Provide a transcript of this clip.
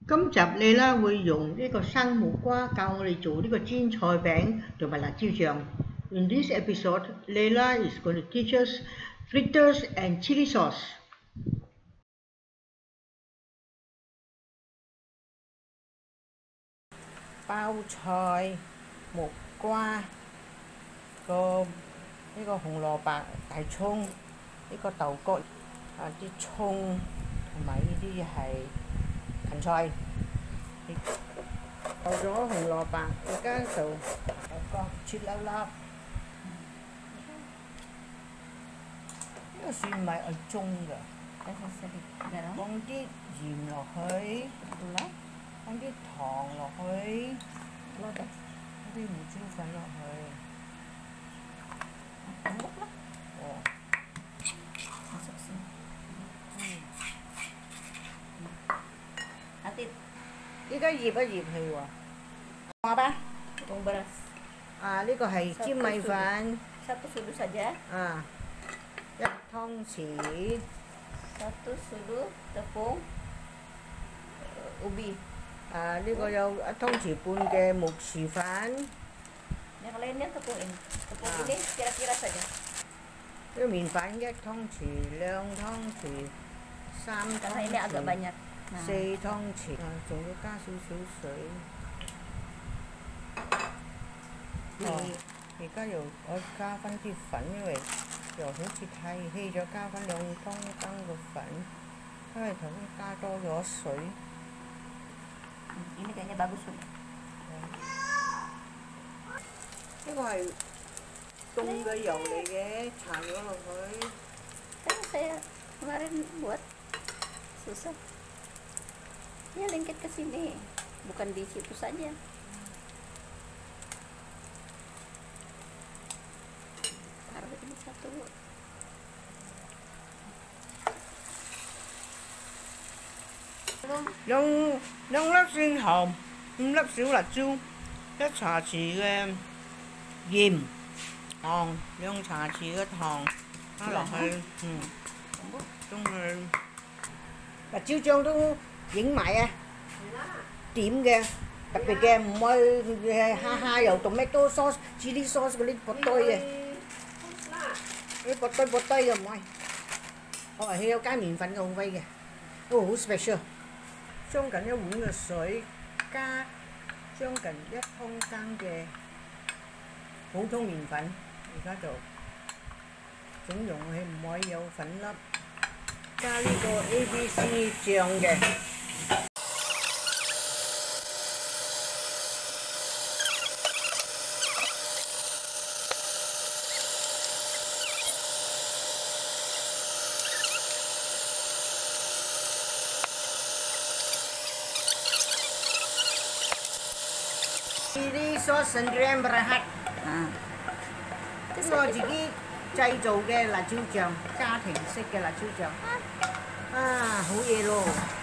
今集你啦會用呢個生木瓜教我哋做呢個煎菜餅同埋辣椒醬。In this episode, Leila is going to teach us fritters and chili sauce. 包菜、木瓜、呢個紅蘿蔔、大葱、呢個豆角啲葱同埋呢啲係芹菜。有咗紅蘿蔔，而家就豆角切粒粒。呢個蒜米係中㗎，放啲鹽落去，放啲糖落去，放啲胡椒粉落去。哦。依家醃一醃佢喎。話吧。呢個係煎米粉。 Satu sudu saja. 1湯匙。 Satu sudu tepung ubi. 呢個有1湯匙半嘅木薯粉。 Yang lainnya tepung ini. Tepung ini kira-kira saja. 呢個麵粉1湯匙、2湯匙、3湯匙。 Karena ini agak banyak. 4湯匙，仲要加少少水。而家又我加翻啲粉，因為又好似太稀咗，加翻2湯羹嘅粉，因為頭先加多咗水。 Ini kayaknya bagus sudah. 呢個係凍嘅油嚟嘅，搽咗落去。 Kan saya kemarin buat susah. Ya lengket ke sini, bukan di situ saja. Taruh ini satu. 用2粒蒜頭，5粒小辣椒，1茶匙嘅鹽，糖2茶匙嘅糖加落去，中去。辣椒醬都影埋啊！點嘅特別嘅，唔可以下又tomato sauce、chili sauce 嗰啲薄堆嘅，嗰啲薄堆嘅唔可以。佢有加麵粉嘅好威嘅，都好 special。將近1碗嘅水，加將近1湯羹嘅普通麵粉，而家就整溶佢，唔可以有粉粒。加呢個 ABC 醬嘅。Chili sauce Sendirian Berhad， 我自己製造嘅辣椒醬，家庭式嘅辣椒醬，好嘢咯〜